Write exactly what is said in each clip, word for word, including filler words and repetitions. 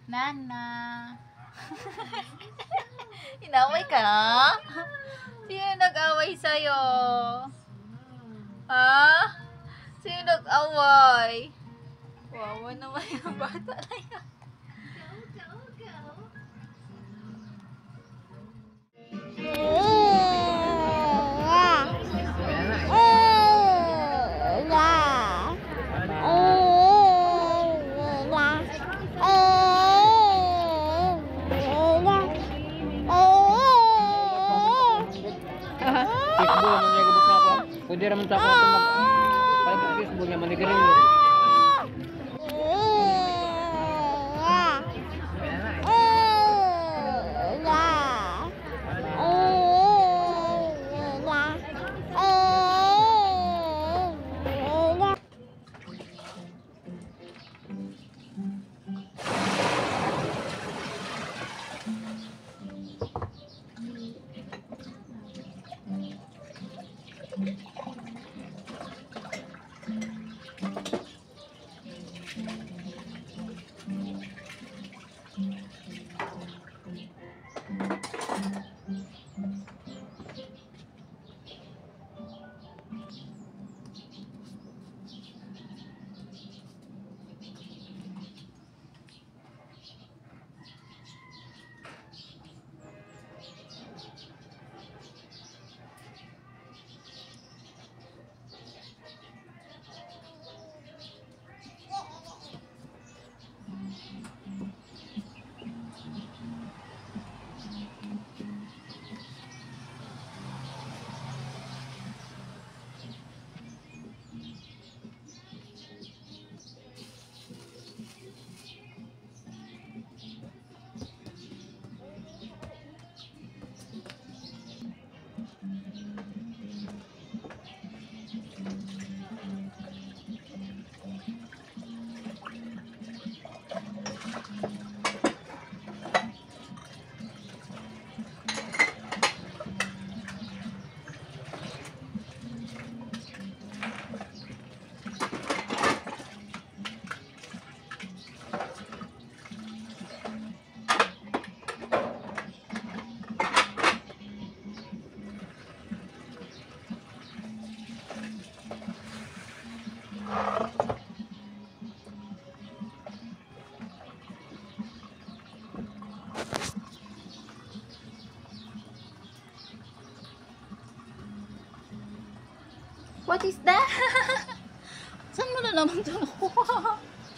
Nana. Inaway ka? Sino nag-away sa'yo? Ha? Sino nag-away? Wawa naman yung bata na yan. Facebook niya gubot na ako. Pwede raman sa ako itong mag Facebook niya manigarin niya. What is that? Saan mo na naman ito nakuha?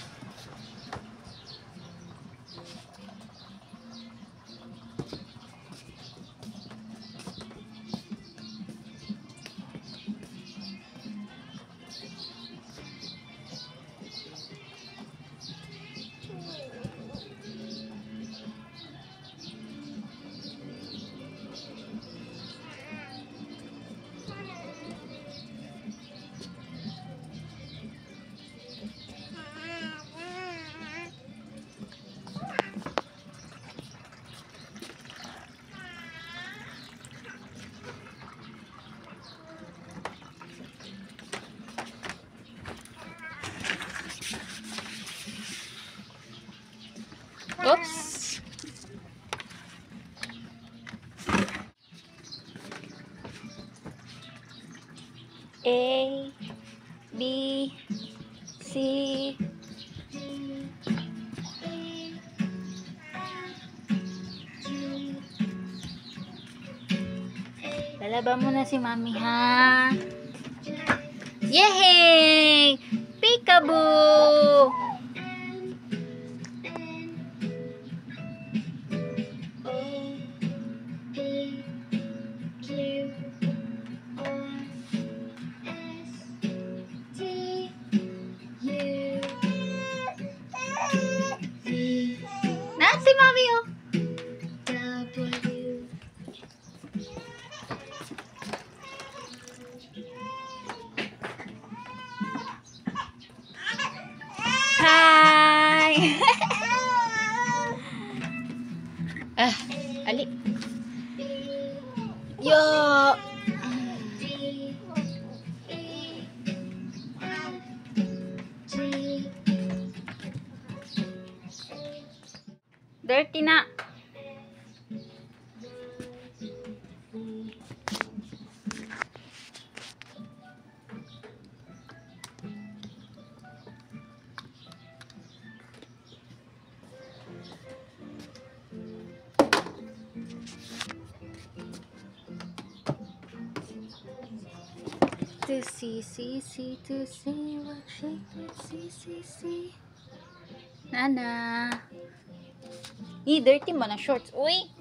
Oops. A, B, C. Lalaban mo na si Mami, ha? Yehey! Peekaboo! Si Mami, oh. Hi. Ah, ali. Yo. Dirty na. To see, see, see, to see what she can see, see, see. Nana. Eh, dirty mo na shorts. Uy!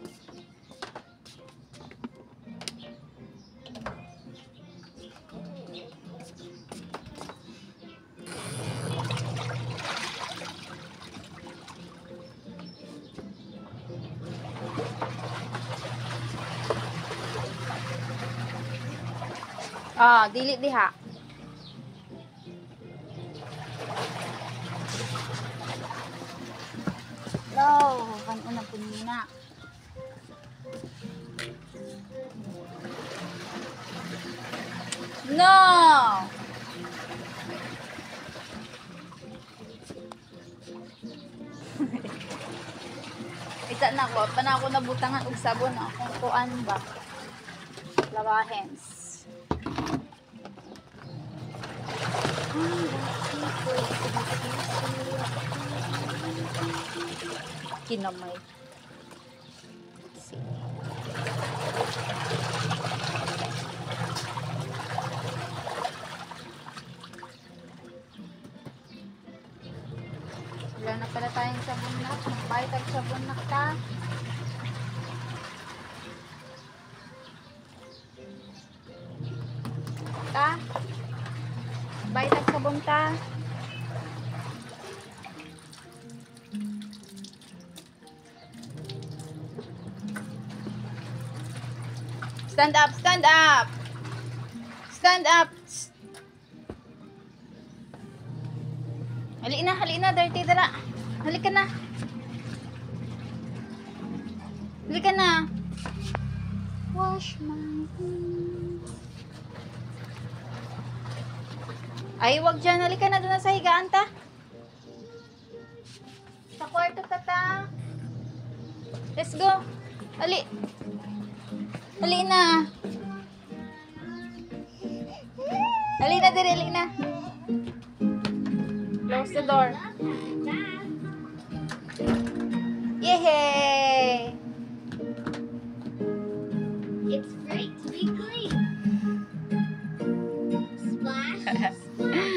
Ah, dili diha. No, kan una punina. No. Isa na ko, pa na ako nabutangan og sabon na kung kuan ba. Lawahens. Kinamay. Wala na pala tayong sabon na. Magbayad tayong sabon na ka. Ta? Bayad tayong sabon ta. Stand up, stand up. Stand up. Hali na, hali na, dirty dala. Hali ka na. Hali ka na. Wash my hands. Ay, wag dyan. Hali ka na doon sa higaan ta. Sa kwarto ta ta. Let's go. Hali. Hali na. Hali na, dire, hali na. Close the door. Yay! It's great to be clean. Splash, splash.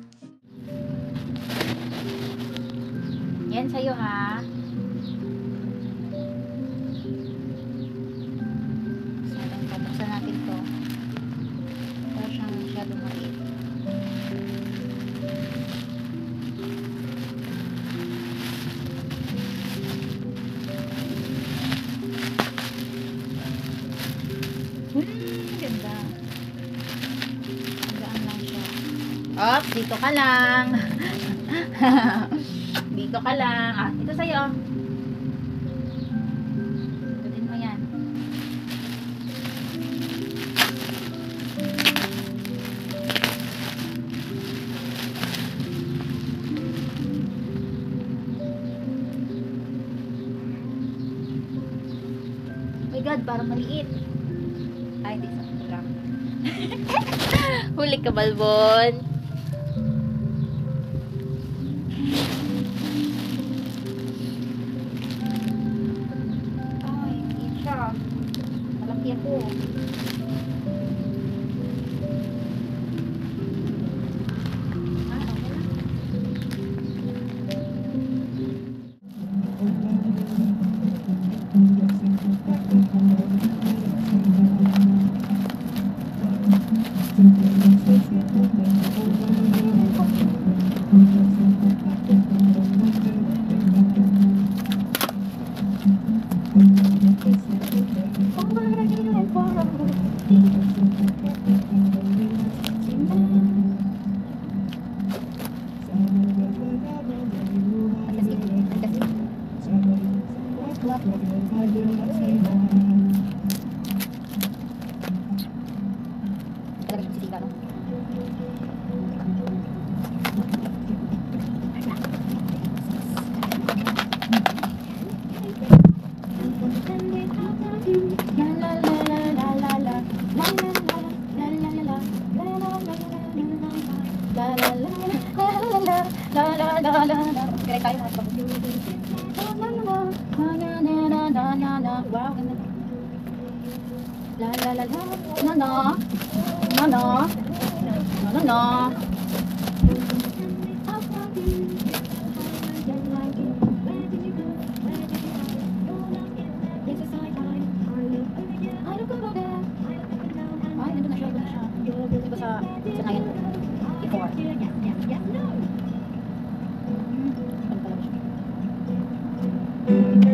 Yan sa'yo, ha? Sabi, pabuksan natin to. Para siyang masyadong maliit. Hmm, ganda. Gaan lang siya. Op, dito ka lang. Dito ka lang. Ah, dito sa'yo. Tutin mo yan. Oh my God, parang maliit. Ay, hindi sa lang. Huli ka, Balbon. Ay, hindi siya. Malaki ako. Ah, okay na. la la la. Kaya tayo mga kapag. La la la la la la la la la. Wow, ganda. La la la la. Na na. Na na. Na na na. Ay, nandun na siya, nandun na siya. Diba sa, sa ngayon? Before. Hmm, ano pala ba siya?